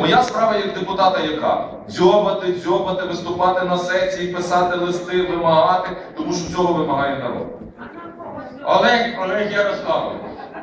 Моя справа як депутата яка? Дзьобати, виступати на сесії, писати листи, вимагати, тому що цього вимагає народ. Олег Ярославович.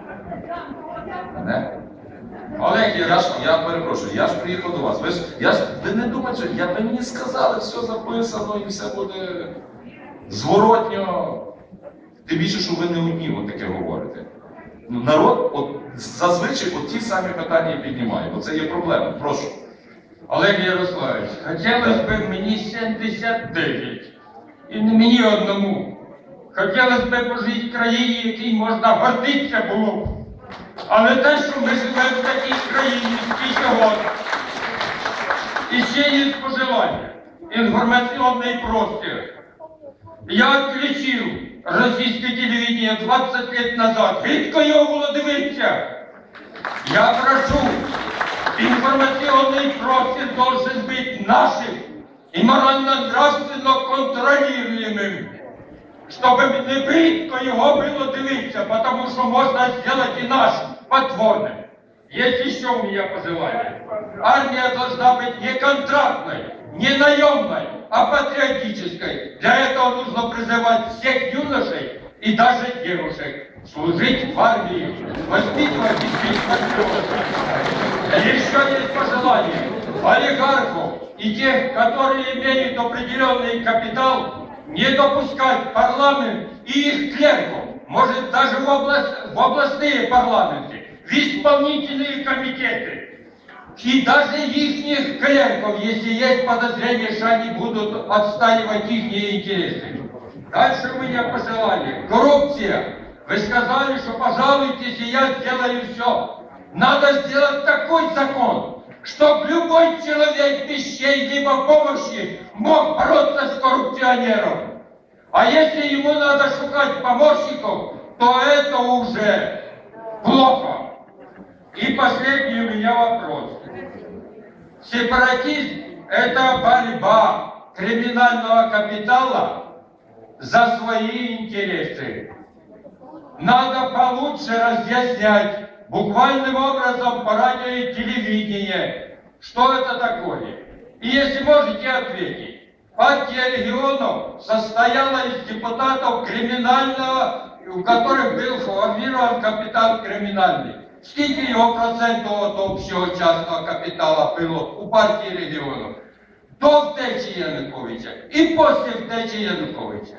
Не? Олег Ярославович. Я перепрошую, я ж приїхав до вас. Ви не думайте, що ви мені сказали, все записано і все буде зворотньо. Тим більше, що ви не одні от таке говорите. Народ зазвичай ті самі питання і піднімає, бо це є проблема. Прошу. Олег Ярославович, хотілося б мені 79. І не мені одному. Хотілося б пожити в країні, якій можна гордитися було. Але те, що ми живемо в такій країні, скільки років. І ще є пожелання. Інформаційний простір. Я відключив російське телевидение 20 лет назад. Гидко його було дивитися. Я прошу, информационный простір должен быть нашим и морально-нравственно контролируемым, чтобы не бридко его было дивиться, потому что можно сделать и наш потворным. Есть еще у меня пожелание. Армия должна быть не контрактной, не наемной, а патриотической. Для этого нужно призывать всех юношей и даже девушек служить в армии, воспитывать детей. Еще есть пожелание олигархов и тех, которые имеют определенный капитал, не допускать парламент и их клерков, может даже в областные парламенты, в исполнительные комитеты. И даже их клерков, если есть подозрение, что они будут отстаивать их интересы. Дальше у меня пожелание. Коррупция. Вы сказали, что пожалуйтесь, и я сделаю все. Надо сделать такой закон, чтобы любой человек без чьей-либо помощи мог бороться с коррупционером. А если ему надо шукать помощников, то это уже плохо. И последний у меня вопрос. Сепаратизм – это борьба криминального капитала за свои интересы. Надо получше разъяснять буквальным образом по радио и телевидению, что это такое. И если можете ответить, партия регионов состояла из депутатов криминального, у которых был сформирован капитал криминальный. Сколько его процентов от общего частного капитала было у партии регионов? До втечи Януковича и после втечи Януковича.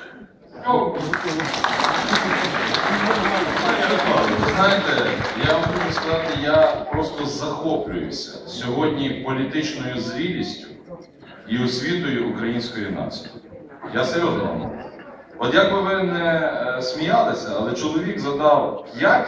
Знаєте, я вам хочу сказати, я просто захоплююся сьогодні політичною зрілістю і освітою української нації. Я серйозно вам говорю. От як би ви не сміялися, але чоловік задав 5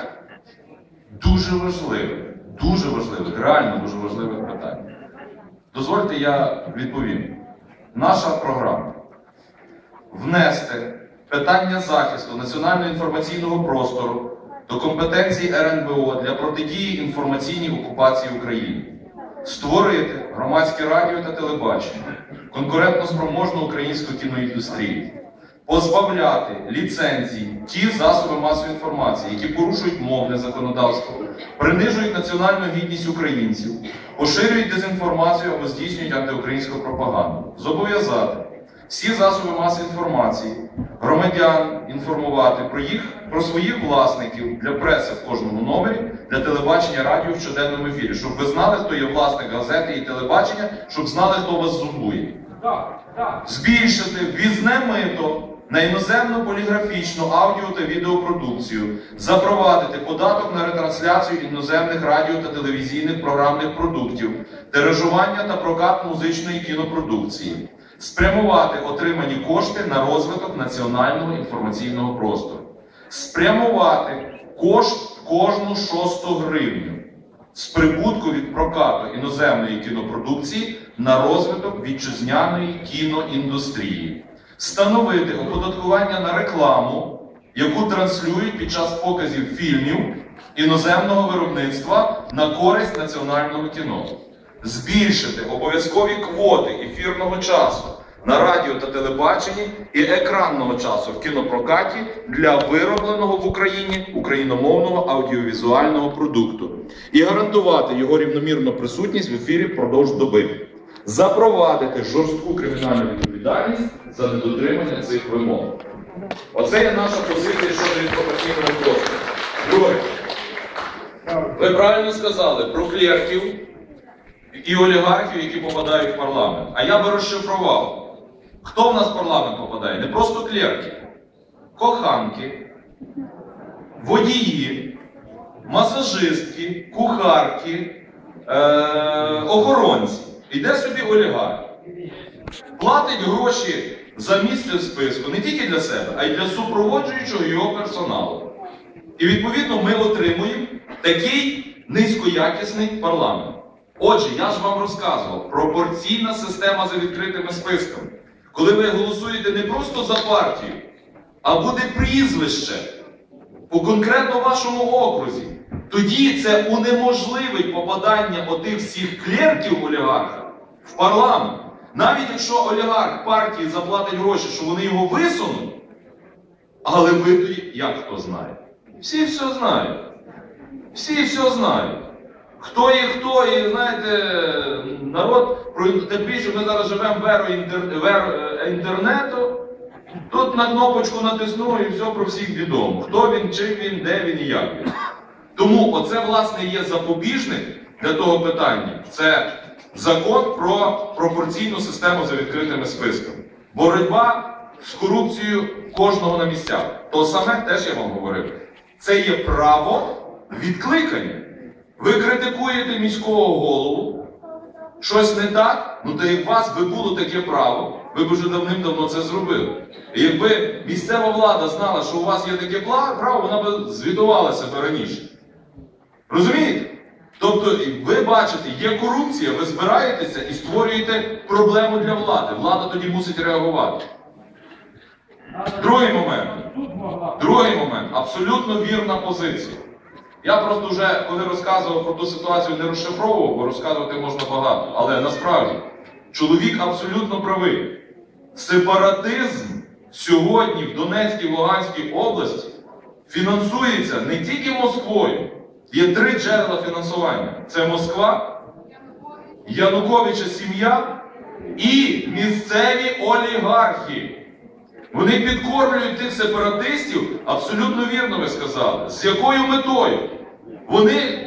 дуже важливих, реально дуже важливих питань. Дозвольте, я відповім. Наша програма – внести питання захисту національного інформаційного простору до компетенції РНБО для протидії інформаційній окупації України, створити громадське радіо та телебачення, конкурентноспроможну українську кіноіндустрію, позбавляти ліцензій ті засоби масової інформації, які порушують мовне законодавство, принижують національну гідність українців, поширюють дезінформацію або здійснюють антиукраїнську пропаганду, зобов'язати всі засоби масової інформації, громадян інформувати про своїх власників для преси в кожному номері, для телебачення, радіо в щоденному ефірі, щоб ви знали, хто є власник газети і телебачення, щоб знали, хто вас зомбує. Збільшити ввізне мито на іноземну поліграфічну аудіо та відеопродукцію, запровадити податок на ретрансляцію іноземних радіо та телевізійних програмних продуктів, тиражування та прокат музичної кінопродукції, спрямувати отримані кошти на розвиток національного інформаційного простору, спрямувати кожну 6 гривню з прибутку від прокату іноземної кінопродукції на розвиток вітчизняної кіноіндустрії, встановити оподаткування на рекламу, яку транслюють під час показів фільмів іноземного виробництва на користь національного кіно, збільшити обов'язкові квоти ефірного часу на радіо та телебаченні і екранного часу в кінопрокаті для виробленого в Україні україномовного аудіовізуального продукту і гарантувати його рівномірну присутність в ефірі впродовж доби. Запровадити жорстку кримінальну відповідальність за недотримання цих вимог. Оце є наша позиція щодо інформаційного простору. Друге. Ви правильно сказали про клерків і олігархів, які попадають в парламент. А я би розшифрував. Хто в нас в парламент попадає? Не просто клерки. Коханки, водії, масажистки, кухарки, охоронці. Іде собі олігарх. Платить гроші за місце в списку не тільки для себе, а й для супроводжуючого його персоналу. І відповідно ми отримуємо такий низькоякісний парламент. Отже, я ж вам розказував, пропорційна система за відкритими списками. Коли ви голосуєте не просто за партію, а буде прізвище по конкретно вашому окрузі, тоді це унеможливить попадання отих всіх клерків олігарха в парламент. Навіть якщо олігарх партії заплатить гроші, що вони його висунуть, але ви тоді, як хто знає? Всі все знають. Всі все знають. Хто є хто, і знаєте, народ, тим більше ми зараз живемо в еру інтернету, тут на кнопочку натиснув і все про всіх відомо. Хто він, чим він, де він і як він. Тому оце, власне, є запобіжник для того питання. Це закон про пропорційну систему за відкритими списками. Боротьба з корупцією кожного на місцях. То саме теж я вам говорив. Це є право відкликання. Ви критикуєте міського голову, щось не так, ну то як у вас би було таке право, ви б вже давним-давно це зробили. І якби місцева влада знала, що у вас є таке право, вона б звітувала себе раніше. Розумієте? Тобто, ви бачите, є корупція, ви збираєтеся і створюєте проблему для влади. Влада тоді мусить реагувати. Другий момент. Абсолютно вірна позиція. Я просто вже, коли розказував про ту ситуацію, не розшифровував, бо розказувати можна багато. Але насправді, чоловік абсолютно правий. Сепаратизм сьогодні в Донецькій, Луганській області фінансується не тільки Москвою. Є 3 джерела фінансування. Це Москва, Януковича сім'я і місцеві олігархи. Вони підкормлюють тих сепаратистів, абсолютно вірно ви сказали. З якою метою? Вони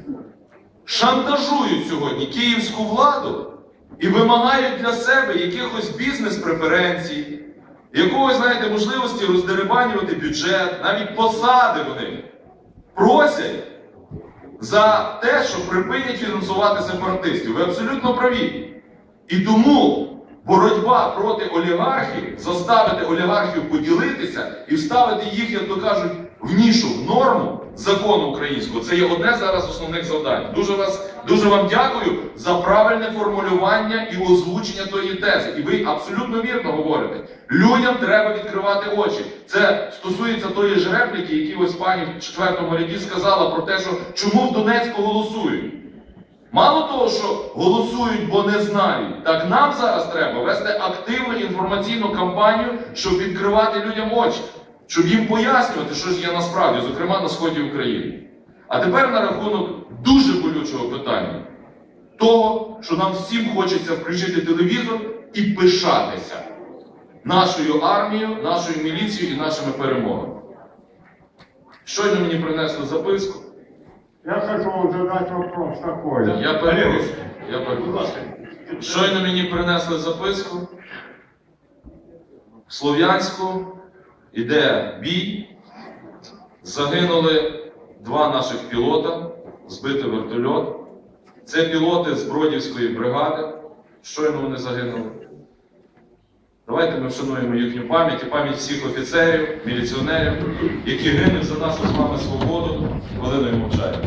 шантажують сьогодні київську владу і вимагають для себе якихось бізнес-преференцій, якогось, знаєте, можливості роздерибанювати бюджет, навіть посади вони просять за те, що припинять фінансувати сепаратистів. Ви абсолютно праві. І тому боротьба проти олігархів, заставити олігархів поділитися і вставити їх, як то кажуть, в нішу, в норму закону українського, це є одне зараз з основних завдань. Дуже вам дякую за правильне формулювання і озвучення тої тези. І ви абсолютно вірно говорите. Людям треба відкривати очі. Це стосується тої ж репліки, які ось пані в 4-му ряді сказала про те, що чому в Донецьку голосують. Мало того, що голосують, бо не знають, так нам зараз треба вести активну інформаційну кампанію, щоб відкривати людям очі, щоб їм пояснювати, що ж є насправді, зокрема на сході України. А тепер на рахунок дуже болючого питання. Того, що нам всім хочеться включити телевізор і пишатися нашою армією, нашою міліцією і нашими перемогами. Щойно мені принесли записку. Я хочу вам задать вопрос такой. Я перепрошую. Щойно мені принесли записку. В Слов'янську іде бій. Загинули 2 наших пілота, збитий вертольот. Це пілоти з Бродівської бригади. Щойно вони загинули. Давайте ми вшануємо їхню пам'ять і пам'ять всіх офіцерів, міліціонерів, які гинуть за нашу з вами свободу, хвилиною мовчання.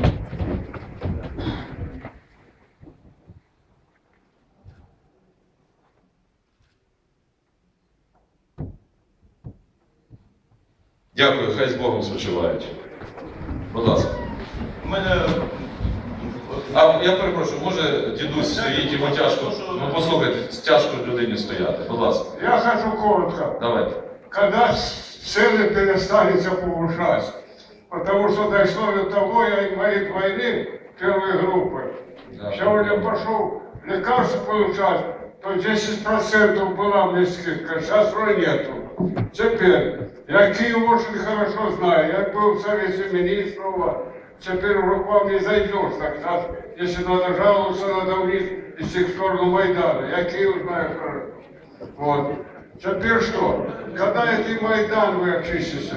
Дякую, хай з Богом спочивають. Будь ласка. У мене А я перепрошую, може дідусь стоїть, йому тяжко, ну послухайте, тяжко людині стояти, будь ласка. Я хочу коротко. Давайте. Когда цены перестанется повышать, потому что дошло до того, я инвалид войны первой группы. Да. Сегодня пошел лекарства получать, то 10% была мне скидка, сейчас уже нету. Теперь, я Киев очень хорошо знаю, я был в Совете Министров, теперь уже к вам не зайдешь, тогда, если надо жаловаться, надо вниз идти в сторону Майдана. Я Киев знаю хорошо. Вот. Теперь что? Когда этот Майдан вы очистите?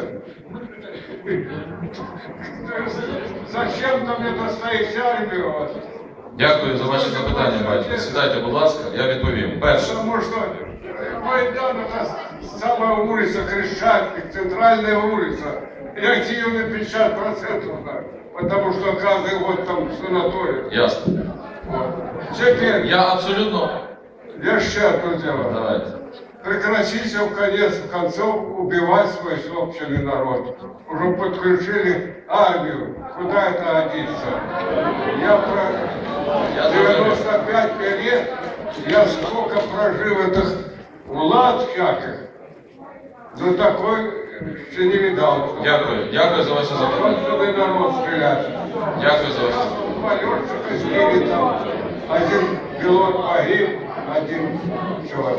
Зачем там это стоит армия у вас? Дякую за ваше запитання, батько. Сідайте, будь ласка, я відповім. Перше. Потому что Майдан это самая улица Крещатик, центральная улица. И активно 50% знаю, потому что каждый год там санаторий. Ясно. Вот. Теперь, Я абсолютно... я еще одно дело. Давайте. Прекратите в конец концов убивать свой собственный народ. Уже подключили армию. Куда это годится? Я про 95 лет, я сколько прожил этих влад всяких, но такой еще не видал. Дякую за ваше запитання. Собственный народ стрелять. Дякую за ваше запитання. Два летчика сбили там. Один пилот погиб, один все.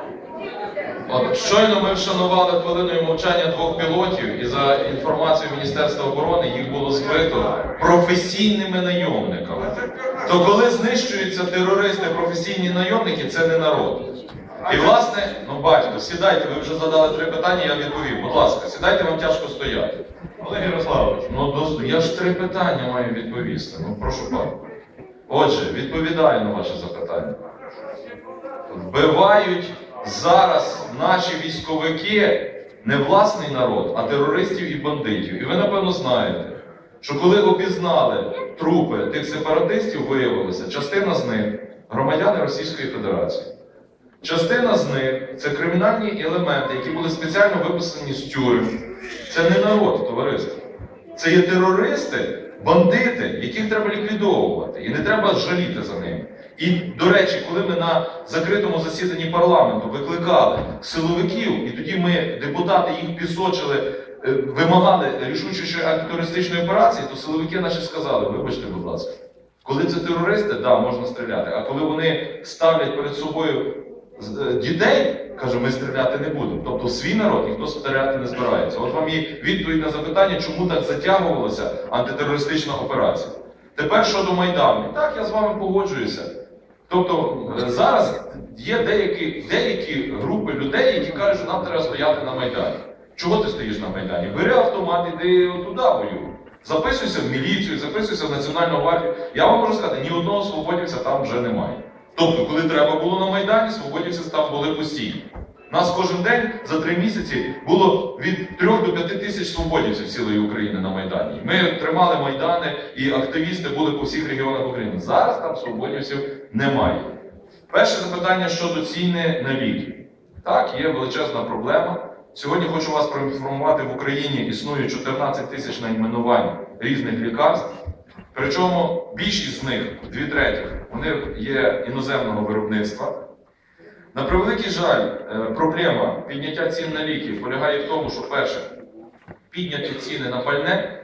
От щойно ми вшанували хвилиною мовчання 2 пілотів, і за інформацією Міністерства оборони їх було збито професійними найомниками. То коли знищуються терористи, професійні найомники, це не народ. І власне, ну батько, сідайте, ви вже задали 3 питання, я відповів. Будь ласка, сідайте, вам тяжко стояти. Олег Ярославович, Ну я ж 3 питання маю відповісти. Ну прошу пана. Отже, відповідаю на ваше запитання. Вбивають зараз наші військовики не власний народ, а терористів і бандитів. І ви, напевно, знаєте, що коли обізнали трупи тих сепаратистів, виявилося, частина з них громадяни Російської Федерації. Частина з них це кримінальні елементи, які були спеціально виписані з тюрем. Це не народ, товариство. Це є терористи, бандити, яких треба ліквідовувати. І не треба жаліти за ними. І, до речі, коли ми на закритому засіданні парламенту викликали силовиків, і тоді ми, депутати, їх пісочили, вимагали рішучої антитерористичної операції, то силовики наші сказали, вибачте, будь ласка, коли це терористи, да, можна стріляти, а коли вони ставлять перед собою дітей, каже, ми стріляти не будемо. Тобто свій народ ніхто стріляти не збирається. От вам і відповідь на запитання, чому так затягувалася антитерористична операція. Тепер щодо Майдану. Так, я з вами погоджуюся. Тобто зараз є деякі групи людей, які кажуть, що нам треба стояти на Майдані. Чого ти стоїш на Майдані? Бери автомат, іди туди воюй. Записуйся в міліцію, записуйся в Національну гвардію. Я вам можу сказати, ні одного свободівця там вже немає. Тобто, коли треба було на Майдані, свободівці там були постійно. Нас кожен день за 3 місяці було від 3 до 5 тисяч свободівців цілої України на Майдані. Ми тримали Майдани і активісти були по всіх регіонах України. Зараз там свободівців немає. Перше запитання щодо ціни на ліки. Так, є величезна проблема. Сьогодні хочу вас проінформувати, в Україні існує 14 тисяч найменувань різних лікарств. Причому більшість з них, 2/3, вони є іноземного виробництва. На превеликий жаль, проблема підняття цін на ліки полягає в тому, що, перше, підняті ціни на пальне,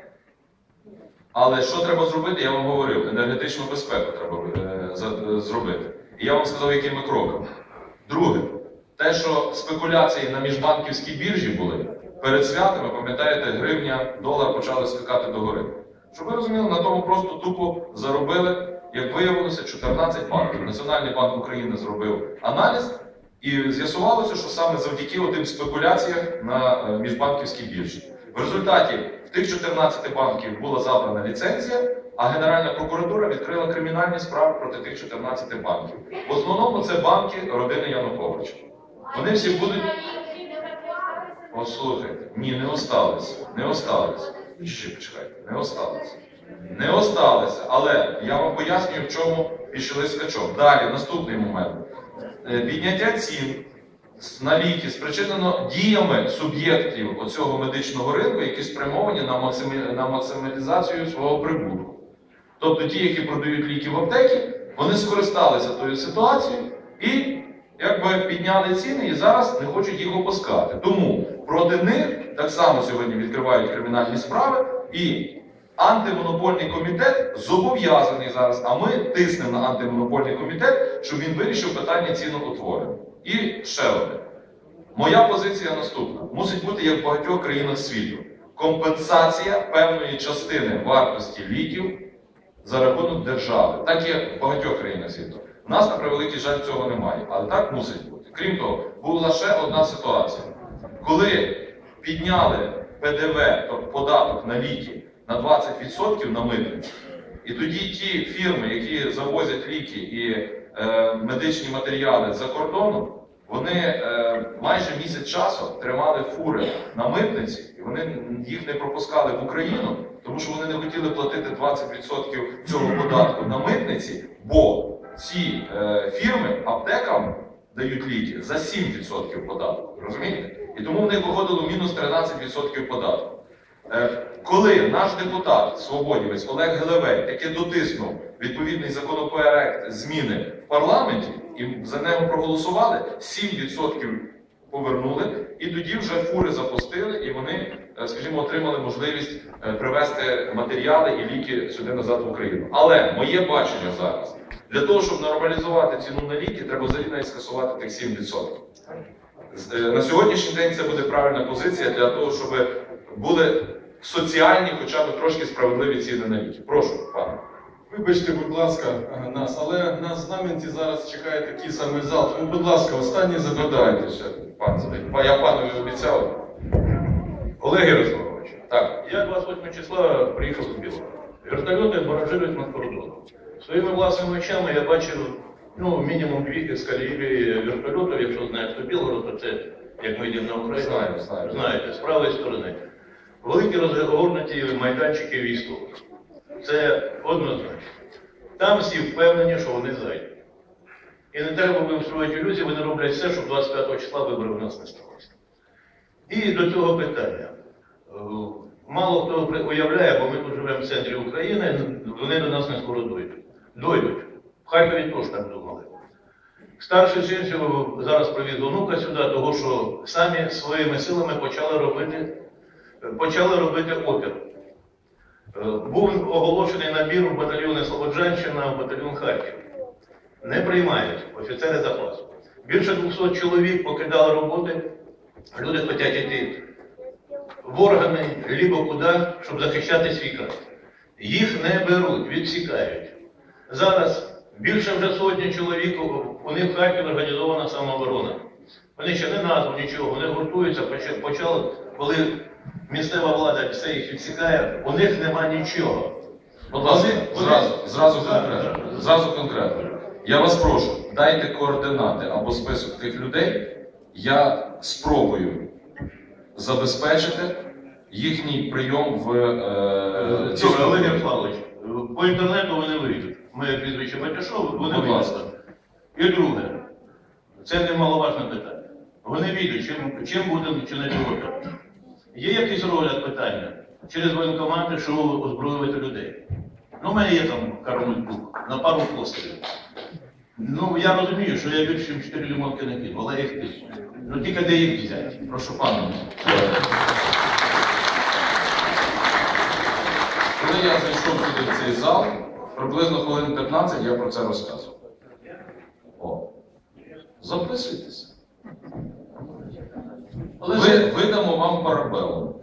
але що треба зробити, я вам говорив, енергетичну безпеку треба зробити. І я вам сказав, якими кроками. Друге, те, що спекуляції на міжбанківській біржі були, перед святами, пам'ятаєте, гривня, долар почали скакати догори. Щоб ви розуміли, на тому просто тупо заробили, як виявилося, 14 банків. Національний банк України зробив аналіз, і з'ясувалося, що саме завдяки тим спекуляціям на міжбанківській біржі. В результаті в тих 14 банків була забрана ліцензія, а Генеральна прокуратура відкрила кримінальні справи проти тих 14 банків. В основному це банки родини Януковича. Вони всі будуть... Послухайте, ні, не осталися. Не осталися. Почекайте, не осталися. Не осталися, але я вам пояснюю, в чому пішли скачок. Далі, наступний момент. Підняття цін на ліки спричинено діями суб'єктів оцього медичного ринку, які спрямовані на максималізацію свого прибутку. Тобто ті, які продають ліки в аптеки, вони скористалися тою ситуацією і якби підняли ціни і зараз не хочуть їх опускати. Тому проти них так само сьогодні відкривають кримінальні справи і антимонопольний комітет зобов'язаний зараз, а ми тиснемо на антимонопольний комітет, щоб він вирішив питання ціноутворення. І ще одне. Моя позиція наступна. Мусить бути, як в багатьох країнах світу, компенсація певної частини вартості ліків за рахунок держави. Так є в багатьох країнах світу. У нас, на превеликий жаль, цього немає, але так мусить бути. Крім того, була ще одна ситуація. Коли підняли ПДВ, тобто податок на ліки, на 20% на митниці, і тоді ті фірми, які завозять ліки і медичні матеріали за кордоном, вони майже місяць часу тримали фури на митниці, і вони їх не пропускали в Україну, тому що вони не хотіли платити 20% цього податку на митниці, бо ці фірми аптекам дають ліки за 7% податку. Розумієте? І тому в них виходило мінус 13% податку. Коли наш депутат, свободівець Олег Гелевей, таки дотиснув відповідний законопроект зміни в парламенті, і за нього проголосували, 7% повернули, і тоді вже фури запустили, і вони, скажімо, отримали можливість привезти матеріали і ліки сюди назад в Україну. Але моє бачення зараз, для того, щоб нормалізувати ціну на ліки, треба взагалі навіть скасувати тих 7%. На сьогоднішній день це буде правильна позиція для того, щоб були соціальні, хоча б трошки справедливі ціни на ліки. Прошу, пане. Вибачте, будь ласка, нас, але на знаменті зараз чекає такий самий зал. Тому, будь ласка, останнє запитання. Додайте ще, пан Задик. Я панові обіцяв. Олег Ярославович, так. Я 28 числа приїхав з Білого. Вертольоти баражирують над кордоном. Своїми власними очами я бачив мінімум 2 ескалібрі вертольотів, якщо знаєте, хто Білгород, то це, як ми йдемо на Україну, знаєте, з правої сторони. Великі розгорнуті майданчики військових. Це однозначно. Там всі впевнені, що вони зайдуть. І не треба будемо строїти ілюзії, вони роблять все, щоб 25 числа виборів у нас не сталося. І до цього питання. Мало хто уявляє, бо ми тут живемо в центрі України, вони до нас не скоро дойдуть. В Харкові теж так думали. Старший син зараз привіз онука сюди, того що самі своїми силами почали робити опір. Був оголошений набір в батальйони Слободжанщина, в батальйон Харків. Не приймають офіцери запасу. Більше 200 чоловік покидали роботи, люди хочуть йти в органи, либо куди, щоб захищати свій край. Їх не беруть, відсікають. Зараз більше вже сотні чоловік, у них в Харкові організована самооборона. Вони ще не назву нічого, вони гуртуються, почали, коли місцева влада все їх відсікає, у них нема нічого. Будь ласка, зразу конкретно. Я вас прошу, дайте координати або список тих людей, я спробую забезпечити їхній прийом в Олег Ярославович, по інтернету вони вийдуть. Моє прізвище Батюшов, вони вийдуть. І друге, це немаловажне питання. Вони вийдуть, чим будемо чинити опір. Є якийсь розгляд питання через воєнкомати, що озброювати людей. У мене є там кармульбук на пару пострілів. Я розумію, що я більше, ніж 4 лимонки не кину, але їх тисячу. Тільки де їх взяти? Прошу пана. Коли я зайшов сюди в цей зал, приблизно хвилин 15 я про це розказував. Записуйтеся. Видамо вам парабелу.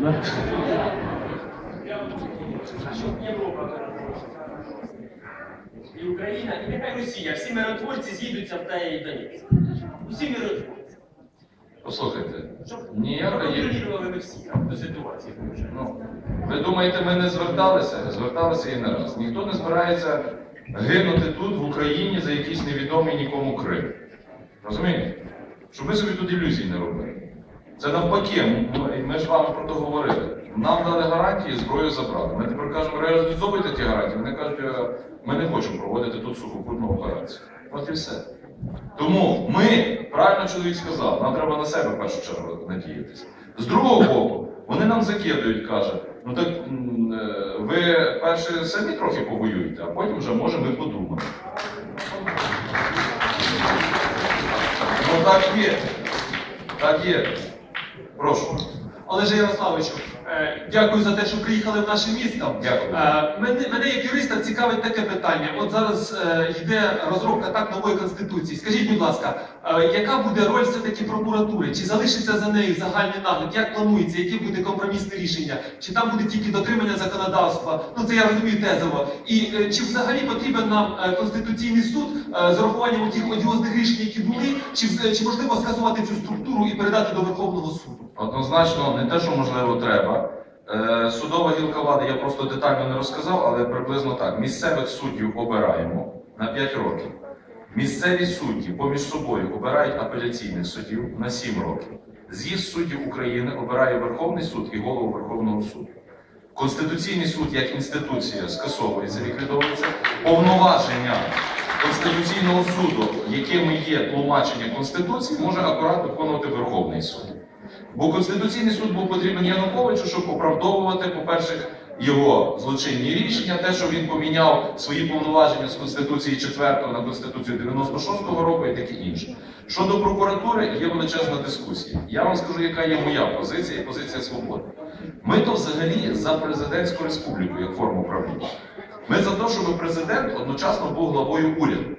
І Україна, і нехай Росія, всі миротворці з'їдуться в те і Донецьк. Усі миротворці. Послухайте, Щоб ніяка є... контролювали ми всі до ситуації. Ви думаєте, ми не зверталися? Зверталися і не раз. Ніхто не збирається гинути тут, в Україні, за якийсь невідомий нікому Крим. Розумієте? Щоб ми собі тут ілюзій не робили. Це навпаки, ми ж вами про то говорили. Нам дали гарантії, зброю забрали. Ми тепер кажемо, реалізовуйте ті гарантії. Вони кажуть, ми не хочемо проводити тут сухопутну операцію. От і все. Тому ми, правильно чоловік сказав, нам треба на себе в першу чергу надіятися. З другого боку, Вони нам закидують, каже, ну так ви перше самі трохи повоюєте, а потім вже, може, ми подумаємо. Ну так є. Так є. Прошу. Олеже Ярославовичу, дякую за те, що приїхали в наше місто. Дякую. Мене як юриста цікавить таке питання. От зараз йде розробка так нової Конституції. Скажіть, будь ласка, яка буде роль все-таки прокуратури? Чи залишиться за нею загальний нагляд? Як планується? Яке буде компромісне рішення? Чи там буде тільки дотримання законодавства? Ну це я розумію тезово. І чи взагалі потрібен нам Конституційний суд з урахуванням тих одіозних рішень, які були? Чи можливо скасувати цю структуру і передати до Верховного суду? Однозначно, не те, що можливо треба. Судова гілка влади я просто детально не розказав, але приблизно так. Місцевих суддів обираємо на 5 років. Місцеві судді поміж собою обирають апеляційних суддів на 7 років. З'їзд суддів України обирає Верховний суд і голову Верховного суду. Конституційний суд як інституція скасовується, ліквідовується. Повноваження Конституційного суду, якими є тлумачення Конституції, може акуратно виконувати Верховний суд. Бо Конституційний суд був потрібен Януковичу, щоб оправдовувати, по-перше, його злочинні рішення, те, що він поміняв свої повноваження з Конституції 4 на Конституцію 96-го року і таке інше. Щодо прокуратури, є величезна дискусія. Я вам скажу, яка є моя позиція і позиція свободи. Ми то взагалі за президентську республіку, як форму правління. Ми за те, щоб президент одночасно був главою уряду.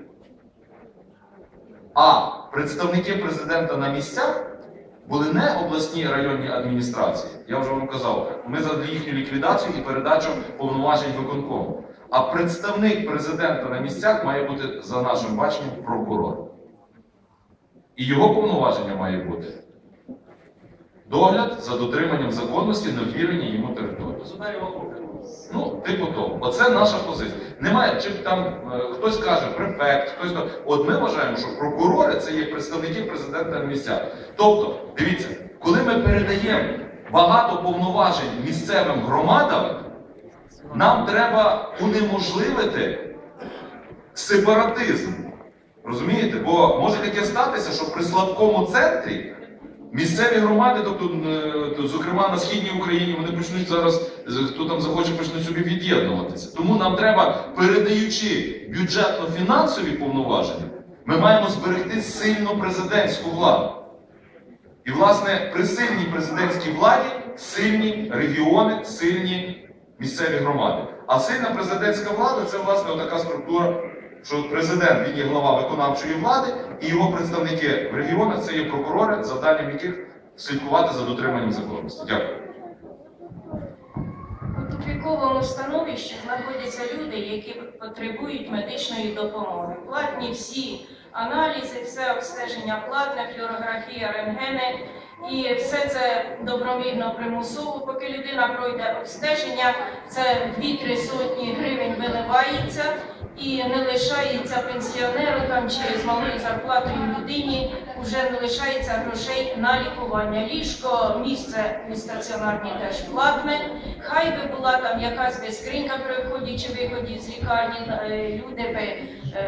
А представники президента на місцях були не обласні районні адміністрації. Я вже вам казав, ми за їхню ліквідацію і передачу повноважень виконкому. А представник президента на місцях має бути, за нашим баченням, прокурор. І його повноваження має бути догляд за дотриманням законності на ввіреній йому території. Ну, типу того. Оце наша позиція. Немає, чи там хтось каже префект, хтось то. От ми вважаємо, що прокурори це є представники президента на місцях. Тобто, дивіться, коли ми передаємо багато повноважень місцевим громадам, нам треба унеможливити сепаратизм. Розумієте? Бо може таке статися, що при слабкому центрі місцеві громади, тобто, зокрема на Східній Україні, вони почнуть зараз, хто там захоче, почнуть собі від'єднуватися. Тому нам треба, передаючи бюджетно-фінансові повноваження, ми маємо зберегти сильну президентську владу. І, власне, при сильній президентській владі сильні регіони, сильні місцеві громади. А сильна президентська влада – це, власне, така структура, що президент, він є глава виконавчої влади, і його представники в регіонах – це є прокурори, завданням яких слідкувати за дотриманням законності. Дякую. У тупіковому становищі знаходяться люди, які потребують медичної допомоги. Платні всі аналізи, все обстеження платне, флюорографія, рентгени. І все це добровільно, примусово, поки людина пройде обстеження, це 2-3 сотні гривень виливається і не лишається пенсіонеру там, чи з малою зарплатою людині, вже не лишається грошей на лікування. Ліжко, місце у стаціонарній теж платне. Хай би була там якась би скринька при вході чи виході з лікарні, люди би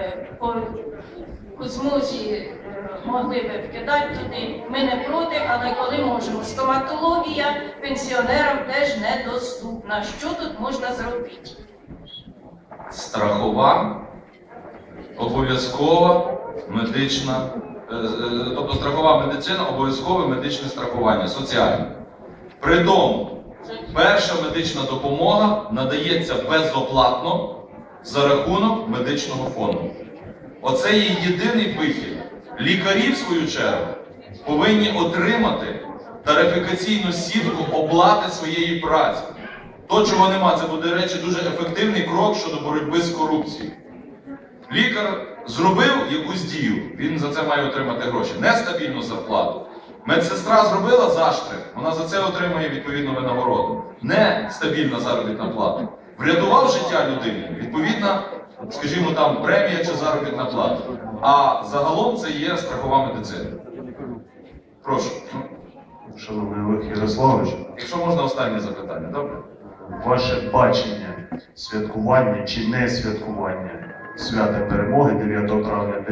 по змозі могли би вкидати туди. Ми не проти, але коли можемо. Стоматологія пенсіонерам теж недоступна. Що тут можна зробити? Страхова, обов'язкова медична, тобто страхова медицина, обов'язкове медичне страхування, соціальне. При тому, перша медична допомога надається безоплатно за рахунок медичного фонду. Оце є єдиний вихід. Лікарі, в свою чергу, повинні отримати тарифікаційну сітку оплати своєї праці. То, чого нема, це буде, до речі, дуже ефективний крок щодо боротьби з корупцією. Лікар зробив якусь дію, він за це має отримати гроші. Нестабільну зарплату. Медсестра зробила заштрих, вона за це отримує відповідну винагороду. Нестабільна заробітна плата. Врятував життя людини, відповідна, скажімо, там премія чи заробітна плата. А загалом це є страхова медицина. Прошу. Шановний Олег Ярославович, Якщо можна, останнє запитання, добре? ваше бачення святкування чи не святкування свята перемоги 9 травня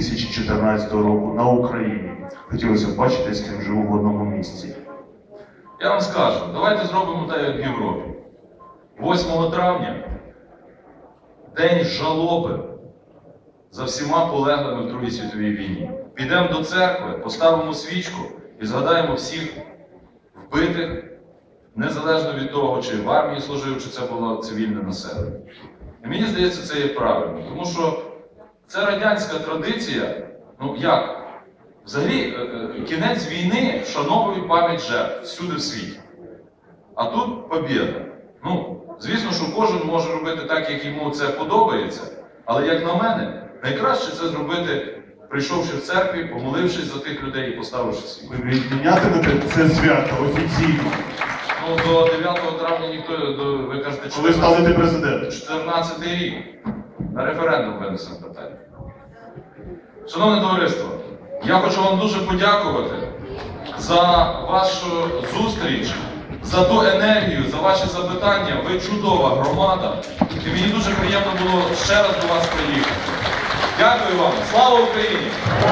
2014 року на Україні. Хотілося б бачити, з ким живу в одному місці. Я вам скажу, давайте зробимо так, як в Європі. 8 травня день жалоби за всіма полеглими в Другій світовій війні. Підемо до церкви, поставимо свічку і згадаємо всіх вбитих, незалежно від того, чи в армії служив, чи це було цивільне населення. І мені здається, це є правильно, тому що це радянська традиція, ну як? Взагалі, кінець війни вшановує пам'ять жертв всюди в світі. А тут побєда. Ну, звісно, що кожен може робити так, як йому це подобається, але, як на мене, найкраще це зробити, прийшовши в церкві, помолившись за тих людей і поставивши свічку. Ви відмінятимете це свято офіційно, Ну, до 9 травня ніхто, ви кажете, коли станете президентом. 14-й рік. На референдум винесемо питання. Шановне товариство, я хочу вам дуже подякувати за вашу зустріч, за ту енергію, за ваші запитання. Ви чудова громада. І мені дуже приємно було ще раз до вас приїхати. Дякую вам. Слава Україні!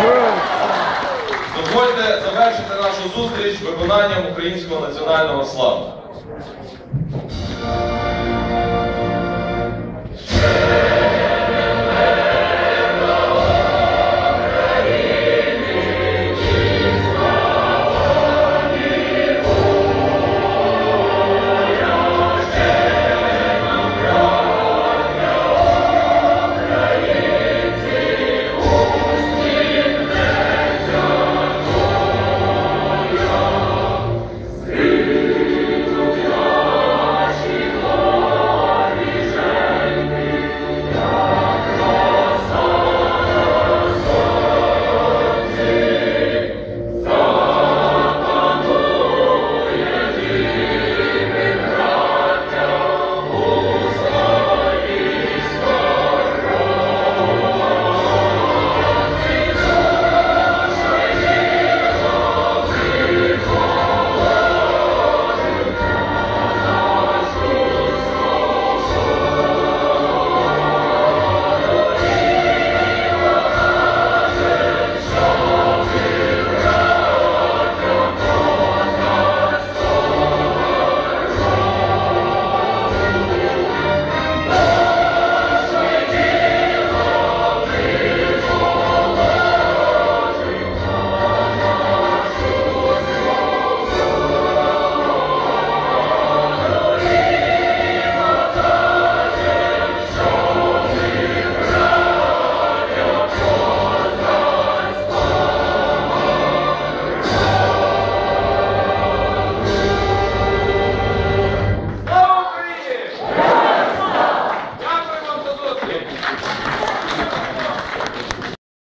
Дозвольте завершити нашу зустріч виконанням українського національного славу.